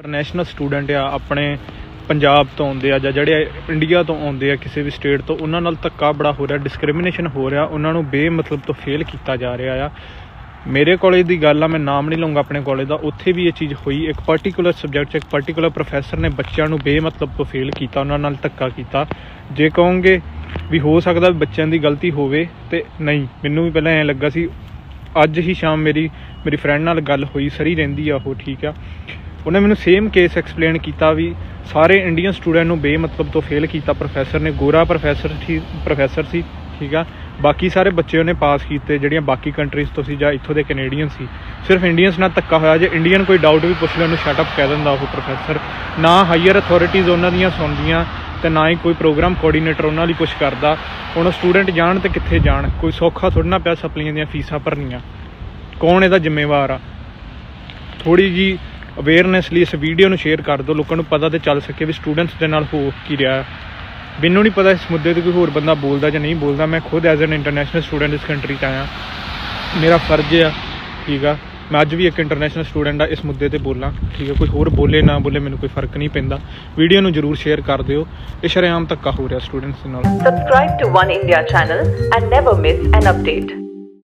International student ਆ ਆਪਣੇ ਪੰਜਾਬ ਤੋਂ ਆਉਂਦੇ ਆ ਜਾਂ ਜਿਹੜੇ ਇੰਡੀਆ ਤੋਂ ਆਉਂਦੇ ਆ ਕਿਸੇ ਵੀ ਸਟੇਟ ਤੋਂ, ਉਹਨਾਂ ਨਾਲ ਧੱਕਾ ਬੜਾ ਹੋ ਰਿਹਾ, ਡਿਸਕ੍ਰਿਮੀਨੇਸ਼ਨ ਹੋ ਰਿਹਾ, ਉਹਨਾਂ ਨੂੰ ਬੇਮਤਲਬ ਤੋਂ ਫੇਲ ਕੀਤਾ ਜਾ ਰਿਹਾ ਆ। ਮੇਰੇ ਕਾਲਜ ਦੀ ਗੱਲ ਆ, ਮੈਂ ਨਾਮ ਨਹੀਂ ਲਊਂਗਾ ਆਪਣੇ ਕਾਲਜ ਦਾ, ਉੱਥੇ ਵੀ ਇਹ ਚੀਜ਼ ਹੋਈ। ਇੱਕ ਪਰਟੀਕੂਲਰ ਸਬਜੈਕਟ 'ਚ ਇੱਕ ਪਰਟੀਕੂਲਰ ਪ੍ਰੋਫੈਸਰ ਨੇ ਬੱਚਿਆਂ ਨੂੰ ਬੇਮਤਲਬ ਤੋਂ ਫੇਲ ਕੀਤਾ, ਉਹਨਾਂ ਨਾਲ ਧੱਕਾ ਕੀਤਾ। ਜੇ ਕਹੋਗੇ ਵੀ ਹੋ ਸਕਦਾ ਵੀ ਬੱਚਿਆਂ ਦੀ ਗਲਤੀ ਹੋਵੇ, ਤੇ ਨਹੀਂ, ਮੈਨੂੰ ਵੀ ਪਹਿਲਾਂ ਐਂ ਲੱਗਾ ਸੀ। ਅੱਜ ਹੀ ਸ਼ਾਮ ਮੇਰੀ ਫਰੈਂਡ ਨਾਲ ਗੱਲ ਹੋਈ, ਸਰੀ ਰਹਿੰਦੀ ਆ ਉਹ, ਠੀਕ ਆ। ਉਹਨੇ ਮੈਨੂੰ ਸੇਮ ਕੇਸ ਐਕਸਪਲੇਨ ਕੀਤਾ ਵੀ ਸਾਰੇ ਇੰਡੀਅਨ ਸਟੂਡੈਂਟ ਨੂੰ ਬੇਮਤਲਬ ਤੋਂ ਫੇਲ ਕੀਤਾ ਪ੍ਰੋਫੈਸਰ ਨੇ। ਗੋਰਾ ਪ੍ਰੋਫੈਸਰ ਸੀ, ਠੀਕ ਆ। ਬਾਕੀ ਸਾਰੇ ਬੱਚੇ ਉਹਨੇ ਪਾਸ ਕੀਤੇ ਜਿਹੜੀਆਂ ਬਾਕੀ ਕੰਟਰੀਜ਼ ਤੋਂ ਸੀ ਜਾਂ ਇੱਥੋਂ ਦੇ ਕੈਨੇਡੀਅਨ ਸੀ। ਸਿਰਫ ਇੰਡੀਅਨਸ ਨਾਲ ਧੱਕਾ ਹੋਇਆ। ਜੇ ਇੰਡੀਅਨ ਕੋਈ ਡਾਊਟ ਵੀ ਪੁੱਛ ਲਿਆ ਉਹਨੂੰ ਸ਼ਟ ਅਪ ਕਹਿ ਦਿੰਦਾ ਉਹ ਪ੍ਰੋਫੈਸਰ। ਨਾ ਹਾਈਅਰ ਅਥਾਰਟੀਜ਼ ਉਹਨਾਂ ਦੀਆਂ ਸੁਣਦੀਆਂ ਅਤੇ ਨਾ ਹੀ ਕੋਈ ਪ੍ਰੋਗਰਾਮ ਕੋਆਰਡੀਨੇਟਰ ਉਹਨਾਂ ਲਈ ਕੁਛ ਕਰਦਾ। ਹੁਣ ਸਟੂਡੈਂਟ ਜਾਣ ਅਤੇ ਕਿੱਥੇ ਜਾਣ, ਕੋਈ ਸੌਖਾ ਥੋੜ੍ਹਾ ਨਾ ਪਿਆ ਸਪਲੀਆਂ ਦੀਆਂ ਫੀਸਾਂ ਭਰਨੀਆਂ। ਕੌਣ ਇਹਦਾ ਜ਼ਿੰਮੇਵਾਰ ਆ? ਥੋੜ੍ਹੀ ਜਿਹੀ ਅਵੇਅਰਨੈਸ ਲਈ ਇਸ ਵੀਡੀਓ ਨੂੰ ਸ਼ੇਅਰ ਕਰ ਦਿਓ, ਲੋਕਾਂ ਨੂੰ ਪਤਾ ਤਾਂ ਚੱਲ ਸਕੇ ਵੀ ਸਟੂਡੈਂਟਸ ਦੇ ਨਾਲ ਹੋ ਕੀ ਰਿਹਾ। ਮੈਨੂੰ ਨਹੀਂ ਪਤਾ ਇਸ ਮੁੱਦੇ 'ਤੇ ਕੋਈ ਹੋਰ ਬੰਦਾ ਬੋਲਦਾ ਜਾਂ ਨਹੀਂ ਬੋਲਦਾ। ਮੈਂ ਖੁਦ ਐਜ਼ ਐਨ ਇੰਟਰਨੈਸ਼ਨਲ ਸਟੂਡੈਂਟ ਇਸ ਕੰਟਰੀ 'ਚ ਆਇਆ, ਮੇਰਾ ਫਰਜ਼ ਆ, ਠੀਕ ਆ। ਮੈਂ ਅੱਜ ਵੀ ਇੱਕ ਇੰਟਰਨੈਸ਼ਨਲ ਸਟੂਡੈਂਟ ਆ, ਇਸ ਮੁੱਦੇ 'ਤੇ ਬੋਲਾਂ, ਠੀਕ ਆ। ਕੋਈ ਹੋਰ ਬੋਲੇ ਨਾ ਬੋਲੇ ਮੈਨੂੰ ਕੋਈ ਫਰਕ ਨਹੀਂ ਪੈਂਦਾ। ਵੀਡੀਓ ਨੂੰ ਜ਼ਰੂਰ ਸ਼ੇਅਰ ਕਰ ਦਿਓ। ਇਹ ਸ਼ਰੇਆਮ ਧੱਕਾ ਹੋ ਰਿਹਾ ਸਟੂਡੈਂਟਸ ਦੇ ਨਾਲ। Subscribe to One India channel and never miss an update.